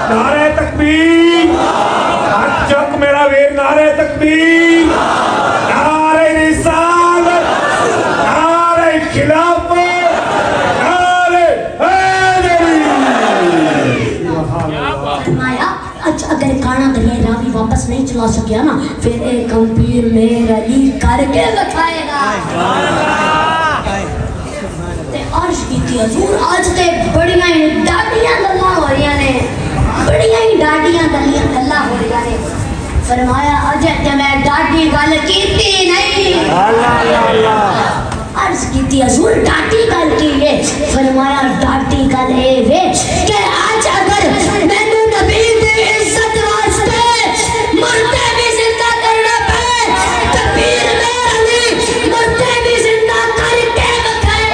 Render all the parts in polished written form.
نعرہ تکبیر چک میرا ویر نعرہ تکبیر نعرہ رسالت نعرہ خلافت نعرہ حیدری اگر کانا دلیہ راوی واپس نہیں چلا سکیا نا پھر ایک امپیر میر علی کر کے بکھائے گا تے عرش کی تھی حضور آج تے بڑیاں ہی ڈاڈیاں گلاں ہو رہی ہیں بڑیاں ہی ڈاڈیاں گلاں ہو رہی ہیں فرمایا اجے تے میں ڈاڈی گل کیتی نہیں عرض کی تھی حضور ڈاڈی گل کی ہے فرمایا ڈاڈی گل اے وے کہ آج اگر میں نے نبی دی عزت واسطے مرتے بھی زندہ کرنا پہ تکبیر میں علی مرتے بھی زندہ کر کے بکھائے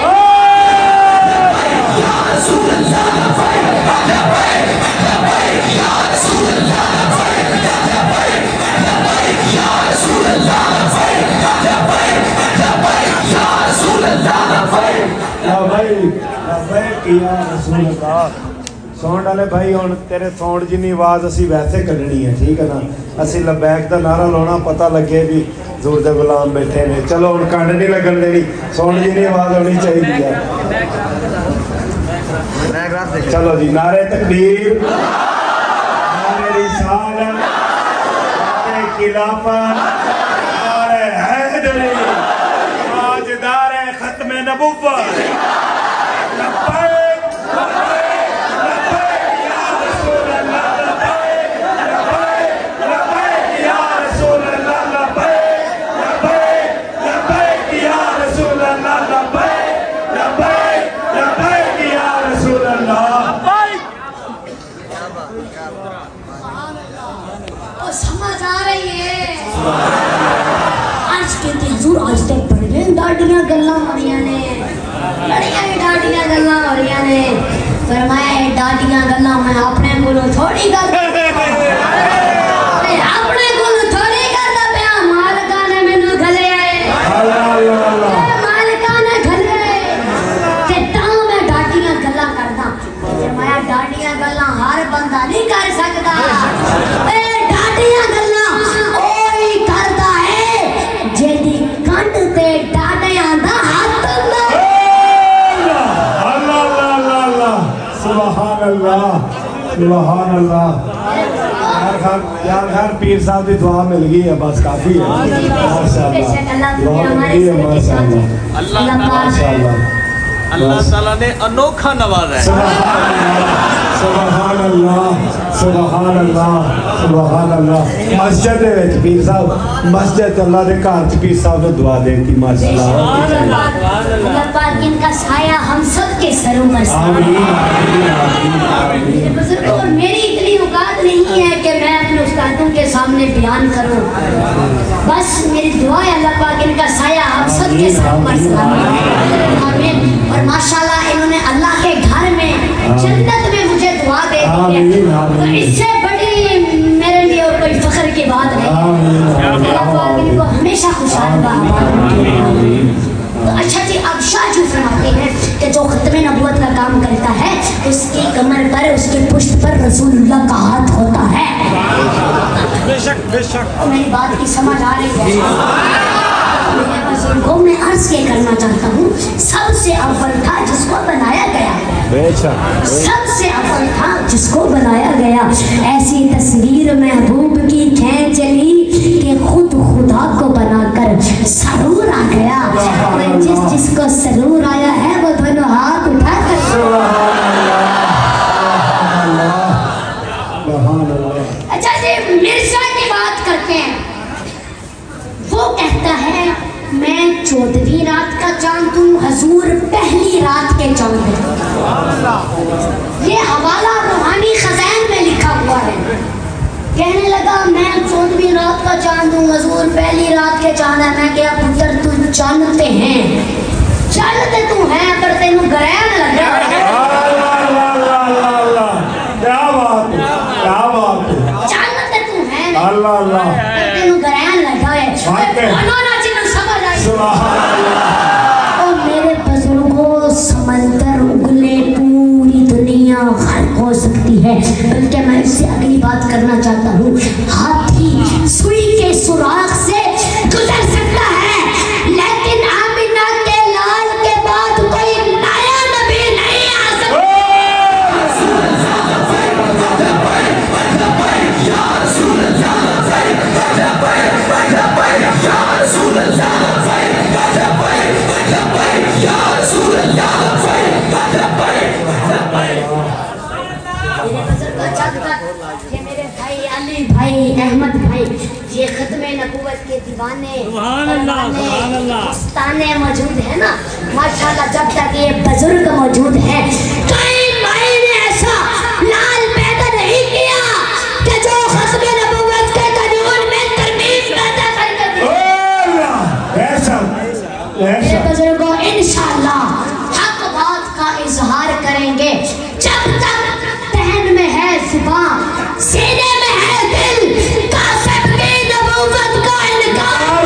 یا رسول اللہ لبیک لبیک یا رسول اللہ لبیک لبیک یا رسول اللہ لبیک لبیک یا رسول اللہ لبیک لبیک یا رسول اللہ سونڈ والے بھائی ہن تیرے سونڈ جنی آواز اسی ویسے کڈنی ہے ٹھیک ہے نا اسی لبیک دا نعرہ لانا پتہ لگے بھی حضور دے غلام بیٹھے نے چلو ہن کنڈ نہیں لگن دینی سونڈ جنی آواز ہونی چاہیے چلو جی نعرہ تکبیر نعرہ رسالت نعرہ خلافت نعرہ حیدری تاجدار ختم نبوت لبیک لبیک یا رسول اللہ لبیک لبیک یا رسول اللہ لبیک لبیک یا رسول اللہ لبیک لبیک یا رسول اللہ سمجھ آ رہی ہے عرض کہتے حضور آج تک بڑے ڈاڈیاں گلاں ہو رہی ہیں بڑی ڈاڈیاں گلاں ہو رہی ہیں فرمایا ڈاڈیاں گلاں میں اپنے کولوں تھوڑی گل اپنے کولوں تھوڑی گل پیا مالکاں نے مینوں گھلیا ہے مالکاں نے گھلیا ہے تے تاں میں ڈاڈیاں گلاں کردا فرمایا ڈاڈیاں گلاں ہر بندہ نہیں کر سکدا ڈاڈیاں گلاں اوہی کردا ہے جیدی کنڈ تے ڈاڈیاں دا ہاتھ ہوندا سبحان اللہ سبحان اللہ یار خیر پیر صاحب دی دعا مل گئی ہے بس کافی ہے ماشاءاللہ دعا مل گئی ہے ماشاءاللہ اللہ تعالیٰ نے انوکھا نوازا ہے سبحان اللہ سبحان اللہ سبحان اللہ مسجد وچ پیر صاحب مسجد اللہ دے گھر وچ پیر صاحب نے دعا دیتی ماشاءاللہ اللہ پاک ان کا سایہ ہم سب کے سروں پر آمین آمین بزرگوں میری اتنی اوقات نہیں ہے کہ میں اپنے استادوں کے سامنے بیان کروں بس میری دعا ہے اللہ پاک ان کا سایہ ہم سب کے سروں پر آمین اور ماشاءاللہ انہوں نے اللہ کے گھر میں جنت میں مجھے دعا دے دی ہے تو اس سے بڑی میرے لیے کوئی فخر کی بات نہیں اللہ پاک ان کو ہمیشہ خوشحال تو اچھا جی اب شاہ جو فرماتے ہیں کہ جو ختم نبوت کا کام کرتا ہے اس کی کمر پر اس کے پشت پر رسول اللہ کا ہاتھ ہوتا ہے بے شک بے شک میری بات کی سمجھ آ رہی ہے بزرگوں میں عرض یہ کرنا چاہتا ہوں سب سے اول تھا جس کو بنایا گیا سب سے اول تھا جس کو بنایا گیا ایسی تصویر محبوب کی کھینچ لی کہ خود خدا کو بنا کر سرور آ گیا جس کو سرور آیا ہے وہ دونوں ہاتھ اٹھا کر اچھا جی مرزا کی بات کرتے ہیں وہ کہتا ہے میں 14ویں رات کا چاند ہوں حضور پہلی رات کے چاند ہیں یہ حوالہ روحانی خزائن میں لکھا ہوا ہے کہنے لگا میں 14ویں رات کا چاند ہوں حضور پہلی رات کے چاند ہے میں کہا پتر تو چاندتے ہیں چاندتے تو ہیں پر تینوں گرین لگا چاندتے تو ہیں پر تینوں گرین لگا ہے اور میرے بزرگوں سمندر اگلے پوری دنیا غرق ہو سکتی ہے बल्कि मैं इससे अगली बात करना चाहता हूँ, हाथी सुई के सुराख से गुजर सकता है, लेकिन आमिना के लाल के बाद कोई नया नबी नहीं आ सकता। मेरे भाई अली भाई अहमद भाई ये खत्मे नबूवत के दीवाने ताने मौजूद है ना, माशाल्लाह जब तक ये बुजुर्ग मौजूद है कई भाई ने ऐसा लाल पैदा नहीं किया कि जो खत्मे नबूवत के कानून में तरमीम पैदा करके मेरे बुजुर्गों इंशाअल्लाह हक बात का इजहार करेंगे। जब तक तहन में है जुबान, सीने में है दिल, कासिम की नबूवत का इनकार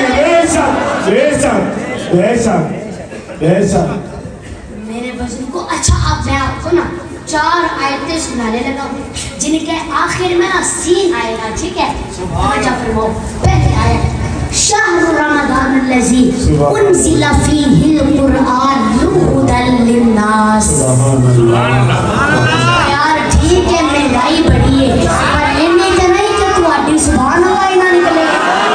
मेरे बुजुर्गों। अच्छा अब मैं आपको ना 4 आयतें सुनाने लगा हूँ जिनके आखिर में ना सीन आएगा, ठीक है? समझा फरमाओ। पहली आयत, शहर रमज़ान अल्लज़ी उन्ज़िला फ़ीहिल क़ुरआन हुदल लिन्नास। यार ठीक है महंगाई बढ़ी है पर इन्नी तो नहीं कि तुम्हारी सुभान अल्लाह ही ना निकले।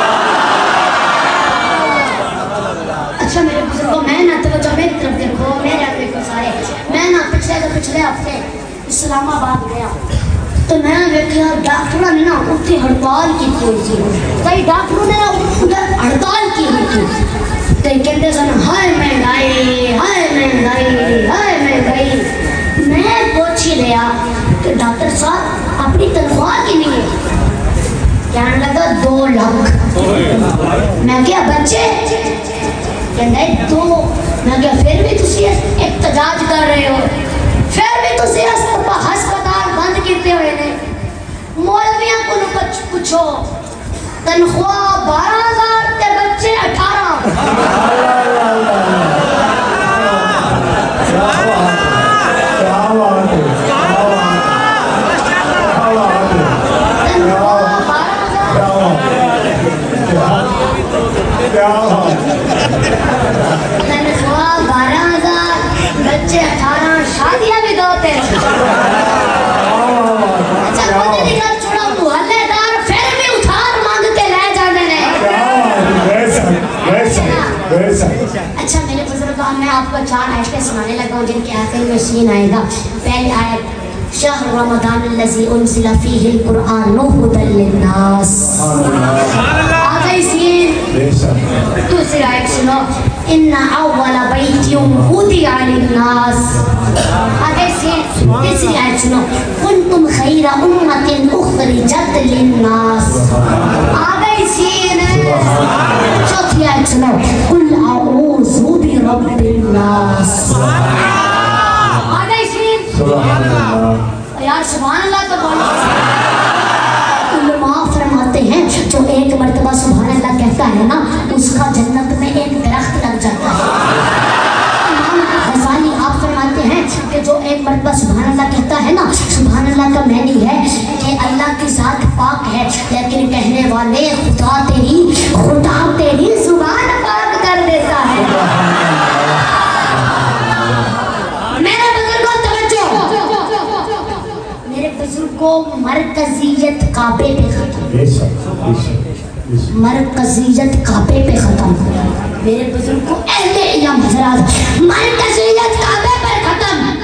अच्छा मेरे बुजुर्गों, मैं ना तवज्जो मेरी तरफ देखो, मेरे आप देखो सारे। मैं ना पिछले हफ्ते इस्लामाबाद गया तो मैं देखा डॉक्टरों ने ना उनकी हड़ताल की हुई थी, कई डॉक्टरों ने ना उधर हड़ताल की हुई थी। तो कहते सन हाय महंगाई, हाय महंगाई, हाय महंगाई। मैं पूछ ही लिया कि डॉक्टर साहब अपनी तनख्वाह की नहीं है? कहने लगा 2 लाख। मैं क्या बच्चे? कहते 2। मैं क्या फिर भी तुसी एहतजाज कर रहे हो, फिर भी तुसी हस्पताल बंद किए हुए ने। मौलवियों को पूछो तनख्वाह 12,000 ते बच्चे 18। तनख्वाह 12,000 बच्चे 18, शादियां भी 2-3। अच्छा मेरे बुजुर्गों, मैं आपको 4 आयतें सुनाने लगा हूँ जिनके आखिर में सीन आएगा। पहली आयत, शहर रमज़ान अल्लज़ी उन्ज़िला फ़ीहिल क़ुरआन हुदल लिन्नास। आ गई सीन। दूसरी आयत सुनो, इन्ना अव्वला बैतिन वुदिअ लिन्नास। आ गई सीन। तीसरी आयत सुनो, कुंतुम खैरा उम्मतिन उखरिजत लिन्नास। आ गई सीन। चौथी आयत सुनो, कुल अऊज़ु बिरब्बिन नास। आ गई सीन। यार सुभान अल्लाह तो बोलो। उलमा फरमाते हैं जो एक मर्तबा सुभान अल्लाह कहता है ना उसका जन्नत में एक दरख्त लग जाता है। इमाम गज़ाली आप फरमाते हैं कि जो एक मर्तबा सुभान अल्लाह कहता है ना, सुभान अल्लाह का मानी है कि अल्लाह की ज़ात पाक है लेकिन कहने वाले खुदा तेरी जुबान पाक कर देता है। मेरे बुजुर्गों तवज्जो, मेरे बुजुर्गों मरकजियत काबे पे खत्म। मरकजियत काबे पे खत्म। मेरे बुजुर्गों अहले इल्म हज़रात, मरकजियत काबे पर खत्म।